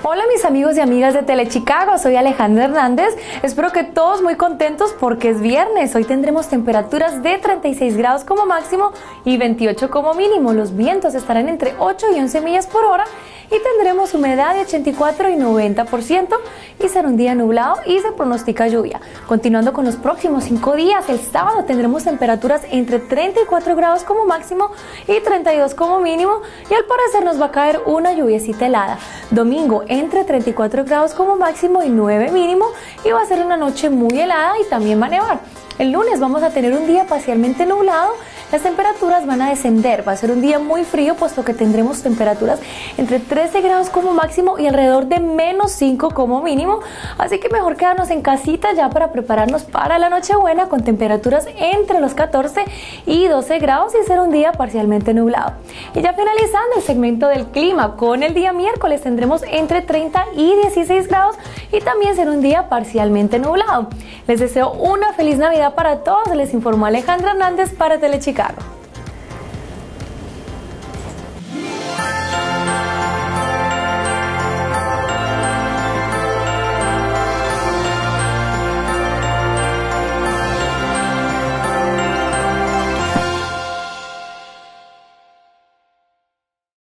Hola mis amigos y amigas de Tele Chicago, soy Alejandra Hernández. Espero que todos muy contentos porque es viernes. Hoy tendremos temperaturas de 36 grados como máximo y 28 como mínimo. Los vientos estarán entre 8 y 11 millas por hora y tendremos humedad de 84 y 90% y será un día nublado y se pronostica lluvia. Continuando con los próximos 5 días, el sábado tendremos temperaturas entre 34 grados como máximo y 32 como mínimo y al parecer nos va a caer una lluviecita helada. Domingo entre 34 grados como máximo y 9 mínimo y va a ser una noche muy helada y también va a nevar. El lunes vamos a tener un día parcialmente nublado, las temperaturas van a descender, va a ser un día muy frío puesto que tendremos temperaturas entre 13 grados como máximo y alrededor de menos 5 como mínimo, así que mejor quedarnos en casita ya para prepararnos para la Nochebuena con temperaturas entre los 14 y 12 grados y será un día parcialmente nublado. Y ya finalizando el segmento del clima, con el día miércoles tendremos entre 30 y 16 grados y también será un día parcialmente nublado. Les deseo una feliz Navidad para todos, les informó Alejandra Hernández para Tele Chicago.